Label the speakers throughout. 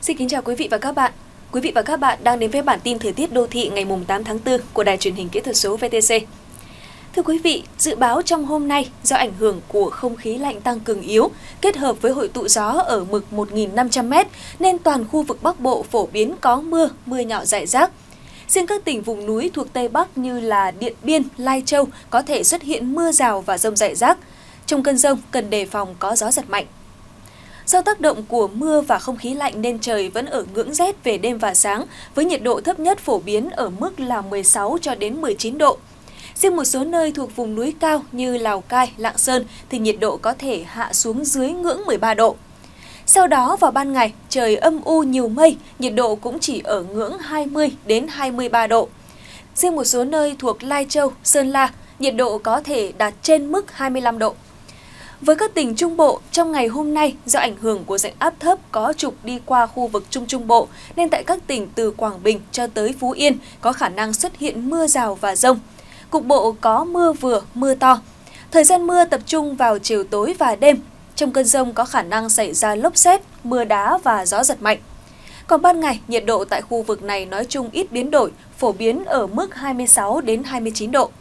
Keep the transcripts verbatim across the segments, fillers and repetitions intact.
Speaker 1: Xin kính chào quý vị và các bạn. Quý vị và các bạn đang đến với bản tin thời tiết đô thị ngày tám tháng tư của Đài truyền hình kỹ thuật số vê tê xê. Thưa quý vị, dự báo trong hôm nay do ảnh hưởng của không khí lạnh tăng cường yếu kết hợp với hội tụ gió ở mực một nghìn năm trăm mét nên toàn khu vực Bắc Bộ phổ biến có mưa, mưa nhỏ rải rác. Riêng các tỉnh vùng núi thuộc Tây Bắc như là Điện Biên, Lai Châu có thể xuất hiện mưa rào và dông rải rác. Trong cơn dông cần đề phòng có gió giật mạnh. Do tác động của mưa và không khí lạnh nên trời vẫn ở ngưỡng rét về đêm và sáng, với nhiệt độ thấp nhất phổ biến ở mức là mười sáu cho đến mười chín độ. Riêng một số nơi thuộc vùng núi cao như Lào Cai, Lạng Sơn thì nhiệt độ có thể hạ xuống dưới ngưỡng mười ba độ. Sau đó vào ban ngày, trời âm u nhiều mây, nhiệt độ cũng chỉ ở ngưỡng hai mươi đến hai mươi ba độ. Riêng một số nơi thuộc Lai Châu, Sơn La, nhiệt độ có thể đạt trên mức hai mươi lăm độ. Với các tỉnh Trung Bộ, trong ngày hôm nay, do ảnh hưởng của rãnh áp thấp có trục đi qua khu vực Trung Trung Bộ, nên tại các tỉnh từ Quảng Bình cho tới Phú Yên có khả năng xuất hiện mưa rào và dông. Cục bộ có mưa vừa, mưa to. Thời gian mưa tập trung vào chiều tối và đêm. Trong cơn dông có khả năng xảy ra lốc sét, mưa đá và gió giật mạnh. Còn ban ngày, nhiệt độ tại khu vực này nói chung ít biến đổi, phổ biến ở mức hai mươi sáu đến hai mươi chín độ.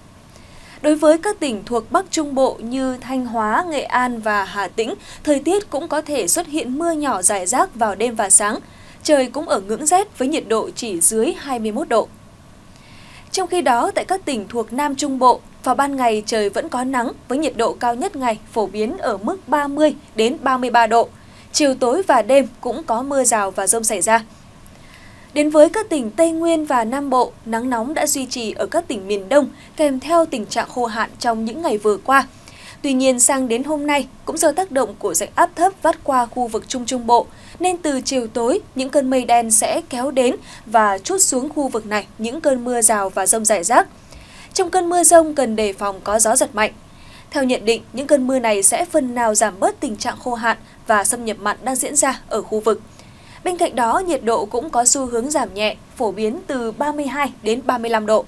Speaker 1: Đối với các tỉnh thuộc Bắc Trung Bộ như Thanh Hóa, Nghệ An và Hà Tĩnh, thời tiết cũng có thể xuất hiện mưa nhỏ rải rác vào đêm và sáng. Trời cũng ở ngưỡng rét với nhiệt độ chỉ dưới hai mươi mốt độ. Trong khi đó, tại các tỉnh thuộc Nam Trung Bộ, vào ban ngày trời vẫn có nắng với nhiệt độ cao nhất ngày phổ biến ở mức ba mươi đến ba mươi ba độ. Chiều tối và đêm cũng có mưa rào và dông xảy ra. Đến với các tỉnh Tây Nguyên và Nam Bộ, nắng nóng đã duy trì ở các tỉnh miền Đông kèm theo tình trạng khô hạn trong những ngày vừa qua. Tuy nhiên, sang đến hôm nay, cũng do tác động của rãnh áp thấp vắt qua khu vực Trung Trung Bộ, nên từ chiều tối, những cơn mây đen sẽ kéo đến và trút xuống khu vực này những cơn mưa rào và dông rải rác. Trong cơn mưa dông cần đề phòng có gió giật mạnh. Theo nhận định, những cơn mưa này sẽ phần nào giảm bớt tình trạng khô hạn và xâm nhập mặn đang diễn ra ở khu vực. Bên cạnh đó, nhiệt độ cũng có xu hướng giảm nhẹ, phổ biến từ ba mươi hai đến ba mươi lăm độ.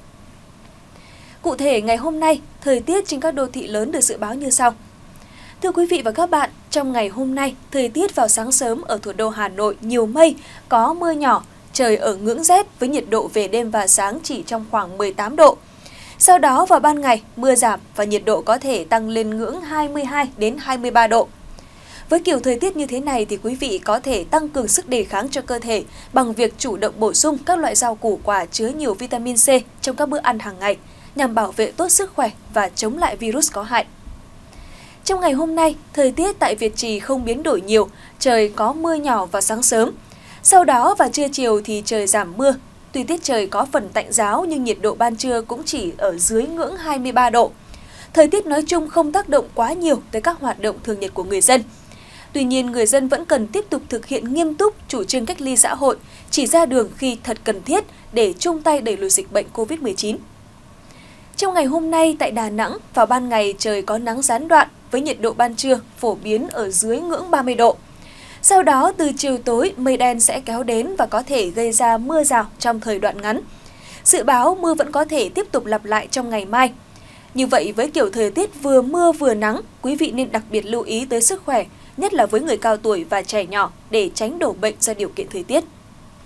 Speaker 1: Cụ thể, ngày hôm nay, thời tiết trên các đô thị lớn được dự báo như sau. Thưa quý vị và các bạn, trong ngày hôm nay, thời tiết vào sáng sớm ở thủ đô Hà Nội nhiều mây, có mưa nhỏ, trời ở ngưỡng rét với nhiệt độ về đêm và sáng chỉ trong khoảng mười tám độ. Sau đó vào ban ngày, mưa giảm và nhiệt độ có thể tăng lên ngưỡng hai mươi hai đến hai mươi ba độ. Với kiểu thời tiết như thế này thì quý vị có thể tăng cường sức đề kháng cho cơ thể bằng việc chủ động bổ sung các loại rau củ quả chứa nhiều vitamin C trong các bữa ăn hàng ngày nhằm bảo vệ tốt sức khỏe và chống lại virus có hại. Trong ngày hôm nay, thời tiết tại Việt Trì không biến đổi nhiều, trời có mưa nhỏ vào sáng sớm. Sau đó vào trưa chiều thì trời giảm mưa. Tuy tiết trời có phần tạnh ráo nhưng nhiệt độ ban trưa cũng chỉ ở dưới ngưỡng hai mươi ba độ. Thời tiết nói chung không tác động quá nhiều tới các hoạt động thường nhật của người dân. Tuy nhiên, người dân vẫn cần tiếp tục thực hiện nghiêm túc chủ trương cách ly xã hội, chỉ ra đường khi thật cần thiết để chung tay đẩy lùi dịch bệnh Covid mười chín. Trong ngày hôm nay tại Đà Nẵng, vào ban ngày trời có nắng gián đoạn với nhiệt độ ban trưa phổ biến ở dưới ngưỡng ba mươi độ. Sau đó từ chiều tối mây đen sẽ kéo đến và có thể gây ra mưa rào trong thời đoạn ngắn. Dự báo mưa vẫn có thể tiếp tục lặp lại trong ngày mai. Như vậy với kiểu thời tiết vừa mưa vừa nắng, quý vị nên đặc biệt lưu ý tới sức khỏe, nhất là với người cao tuổi và trẻ nhỏ để tránh đổ bệnh do điều kiện thời tiết.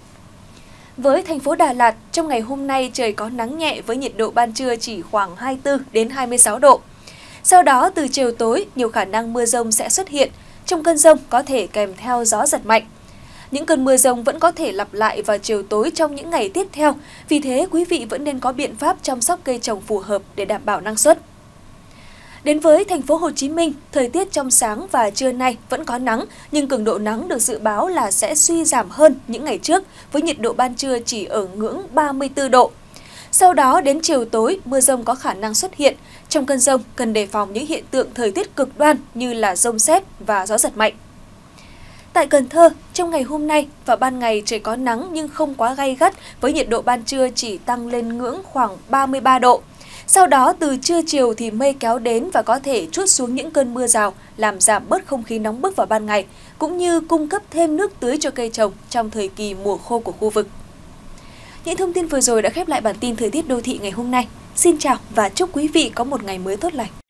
Speaker 1: Với thành phố Đà Lạt, trong ngày hôm nay trời có nắng nhẹ với nhiệt độ ban trưa chỉ khoảng hai mươi tư đến hai mươi sáu độ. Sau đó từ chiều tối, nhiều khả năng mưa dông sẽ xuất hiện. Trong cơn dông có thể kèm theo gió giật mạnh. Những cơn mưa dông vẫn có thể lặp lại vào chiều tối trong những ngày tiếp theo, vì thế quý vị vẫn nên có biện pháp chăm sóc cây trồng phù hợp để đảm bảo năng suất. Đến với thành phố Hồ Chí Minh, thời tiết trong sáng và trưa nay vẫn có nắng, nhưng cường độ nắng được dự báo là sẽ suy giảm hơn những ngày trước, với nhiệt độ ban trưa chỉ ở ngưỡng ba mươi tư độ. Sau đó đến chiều tối, mưa dông có khả năng xuất hiện. Trong cơn dông cần đề phòng những hiện tượng thời tiết cực đoan như là dông sét và gió giật mạnh. Tại Cần Thơ, trong ngày hôm nay và ban ngày trời có nắng nhưng không quá gay gắt với nhiệt độ ban trưa chỉ tăng lên ngưỡng khoảng ba mươi ba độ. Sau đó từ trưa chiều thì mây kéo đến và có thể trút xuống những cơn mưa rào làm giảm bớt không khí nóng bức vào ban ngày, cũng như cung cấp thêm nước tưới cho cây trồng trong thời kỳ mùa khô của khu vực. Những thông tin vừa rồi đã khép lại bản tin thời tiết đô thị ngày hôm nay. Xin chào và chúc quý vị có một ngày mới tốt lành.